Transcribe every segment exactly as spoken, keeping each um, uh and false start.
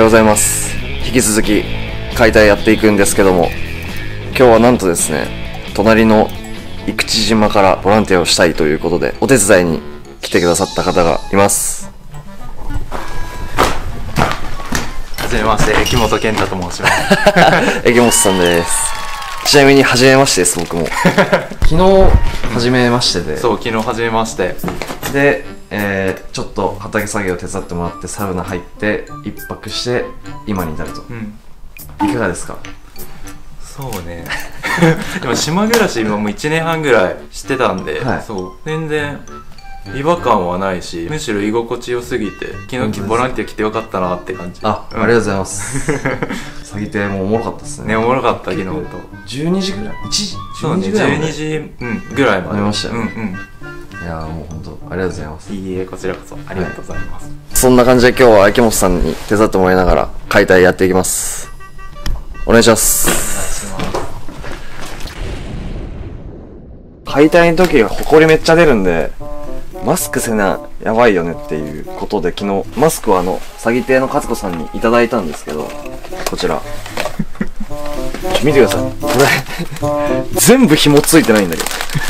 ようございます。引き続き解体やっていくんですけども、今日はなんとですね、隣の生口島からボランティアをしたいということでお手伝いに来てくださった方がいます。 はじめまして、木本健太と申します。 木本さんです。ちなみに初めましてです、僕も。昨日初めましてで、 そう、昨日初めまして。 で、えー、ちょっと畑作業手伝ってもらってサウナ入って一泊して今に至ると、うん、いかがですか？ そうね今島暮らし今もういちねんはんぐらいしてたんで、はい、そう全然違和感はないし、むしろ居心地よすぎて昨日ボランティア来てよかったなって感じ。 あ、うん、ありがとうございます。詐欺亭もおもろかったですね。 ね、おもろかった。昨日とじゅうにじぐらい、いちじ、 そうね、じゅうにじ、うん、ぐらいまでありましたよね。 うんうん。 いやーもう本当ありがとうございます。 いいえ、こちらこそありがとうございます、はい、 そんな感じで今日は秋元さんに手伝ってもらいながら解体やっていきます。お願いします。お願いします。解体の時ホコリめっちゃ出るんでマスクせなやばいよねっていうことで、昨日マスクはあの詐欺亭の勝子さんにいただいたんですけど、こちら見てください、これ全部紐ついてないんだけど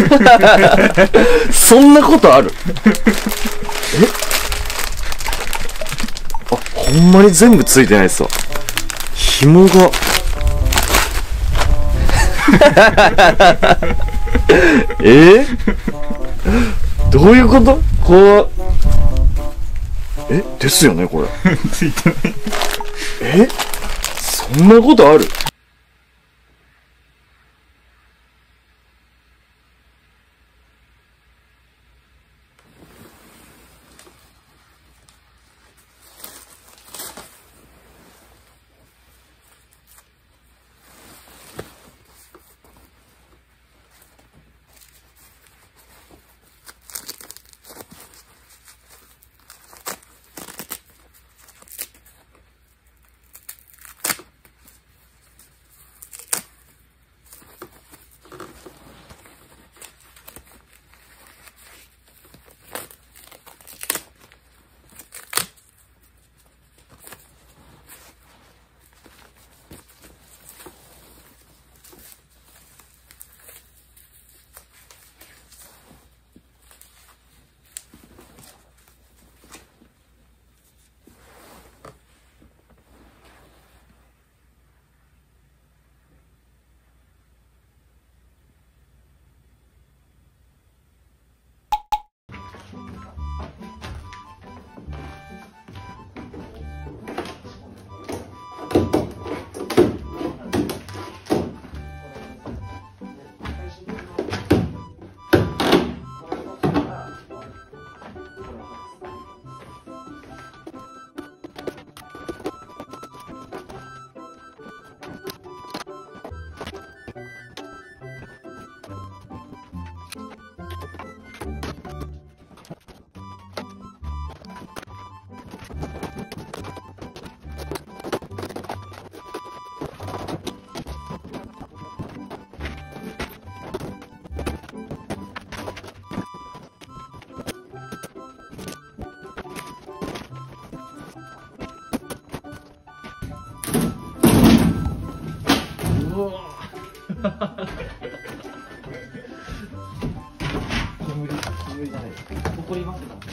そんなことある？え？あ、ほんまに全部ついてないっすわ。紐がえー、どういうこと？こうえですよねこれついてないえそんなことある？煙、煙じゃない。ほこりますか？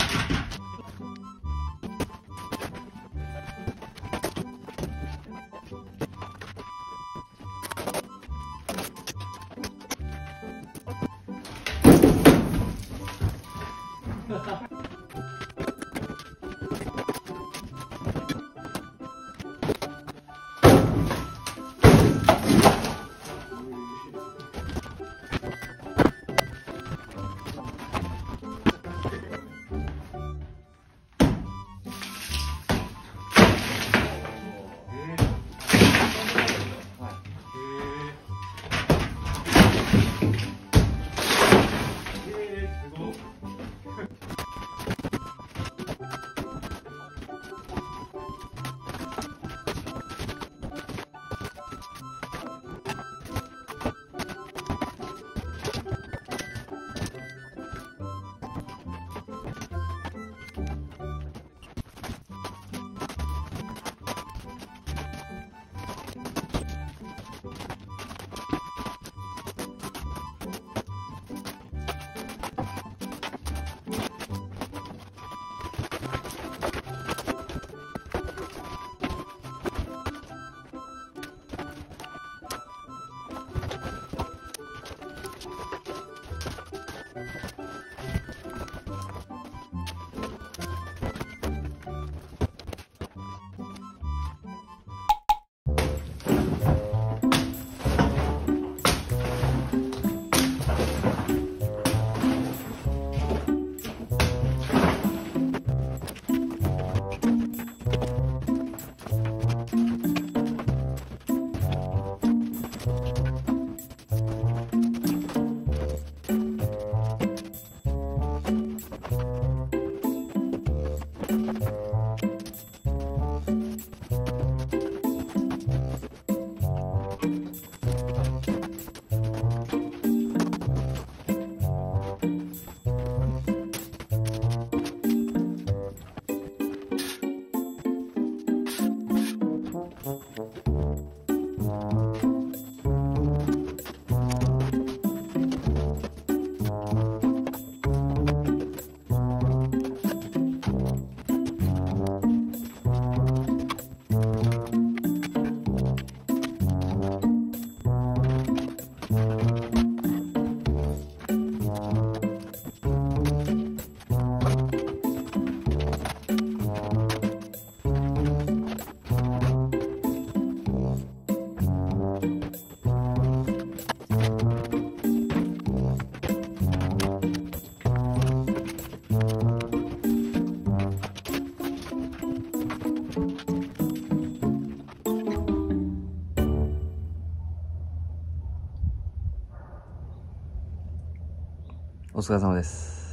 お疲れ様です。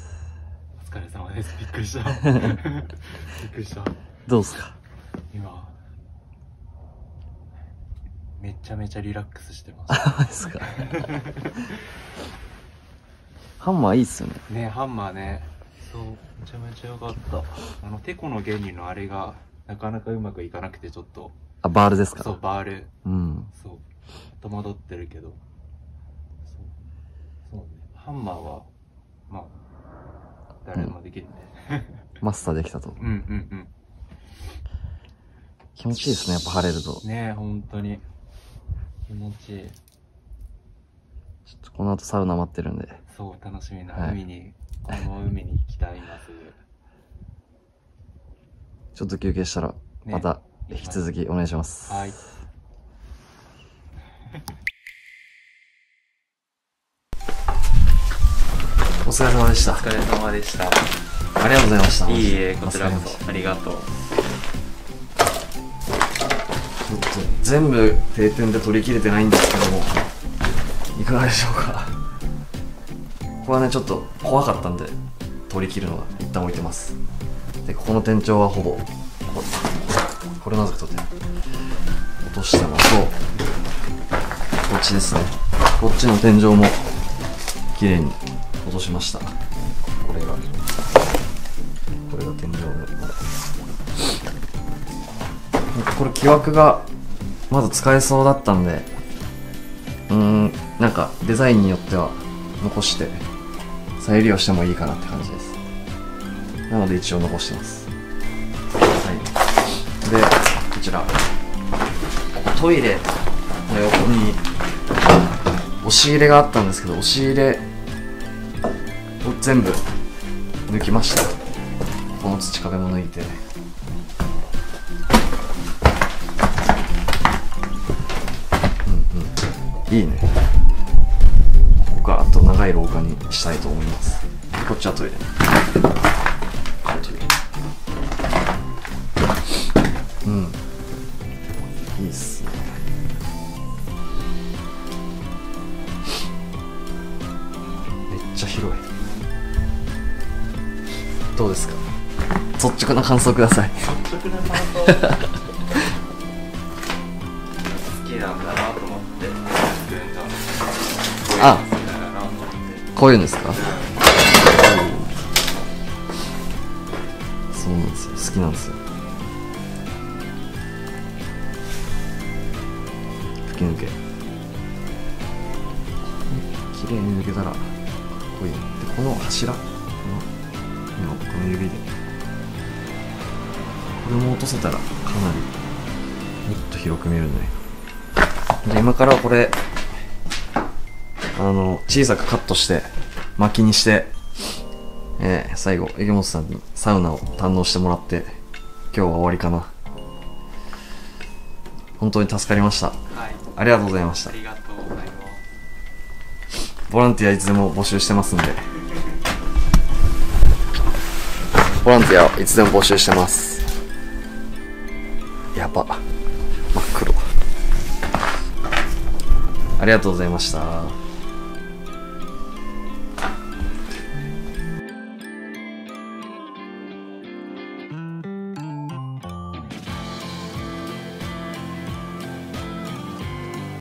お疲れ様です。びっくりした。びっくりした。 どうすか今、めちゃめちゃリラックスしてます。 あ、ですか。ハンマーいいっすよね。 ね、ハンマーね。そう、めちゃめちゃ良かった。あの、テコの原理のあれが、なかなかうまくいかなくて、ちょっと。 あ、バールですか？ そう、バール。 うん。 そう。戸惑ってるけど。そう。そうね。ハンマーは、まあ、誰でもできるね。 うん、マスターできたと。 うんうんうん。 気持ちいいですね、やっぱ晴れると。 ねえ、ほんとに。気持ちいい。 ちょっとこの後サウナ待ってるんで。 そう、楽しみな。はい、海に、この海に行きたい、今すぐ。 ちょっと休憩したら、また、引き続きお願いします。 はい。 お疲れ様でした。 お疲れ様でした。 ありがとうございました。 いいえ、こちらこそありがとう。ちょっと全部定点で取り切れてないんですけども、いかがでしょうか。ここはね、ちょっと怖かったんで取り切るのは一旦置いてます。で、ここの天井はほぼここれなぜか取って落としたのと、こっちですね、こっちの天井も綺麗に落としました。これがこれが天井のこれ木枠がまだ使えそうだったんで、うーん、なんかデザインによっては残して再利用してもいいかなって感じです。なので一応残してます。はい。で、こちらトイレの横に押し入れがあったんですけど、押し入れを全部抜きました。この土壁も抜いて、いいね。ここからあと長い廊下にしたいと思います。こっちはトイレ。うん。いいっすね。めっちゃ広い。どうですか？率直な感想ください。 率直な感想。好きなんだなと思って。 あ、こういうんですか？そうなんですよ、好きなんですよ。吹き抜け綺麗に抜けたらかっこいい。で、この柱、この今この指でこれも落とせたらかなりもっと広く見えるんじゃないか。じゃあ今からこれあの小さくカットして薪にして、えー、最後池本さんにサウナを堪能してもらって今日は終わりかな。本当に助かりました。はい、ありがとうございました。 ありがとうございます。 ボランティアいつでも募集してますんでボランティアいつでも募集してます。やば、真っ黒。ありがとうございました。